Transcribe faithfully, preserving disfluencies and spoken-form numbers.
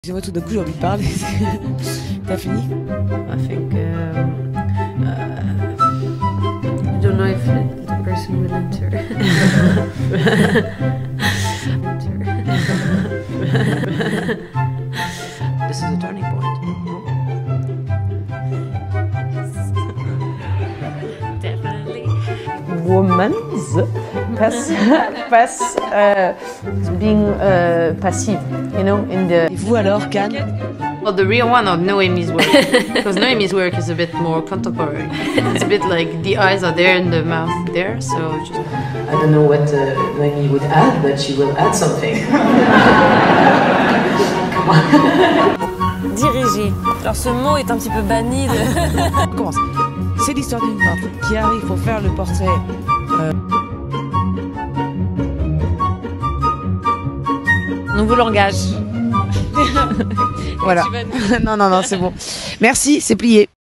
Moi tout d'un coup j'ai envie de parler. T'as fini? I think um, uh, I don't know if the person will enter. This is a turning point. Definitely. Woman's pass, pass uh, being uh, passive, you know, in the. Et vous alors, Cannes? Well, the real one of Noémie's work, because Noémie's work is a bit more contemporary. It's a bit like the eyes are there and the mouth there, so just. I don't know what uh, Noémie would add, but she will add something. Diriger. Alors ce mot est un petit peu banni de... On commence. C'est l'histoire d'une peintre qui arrive pour faire le portrait. Euh... Nouveau langage. Voilà. Non, non, non, c'est bon. Merci, c'est plié.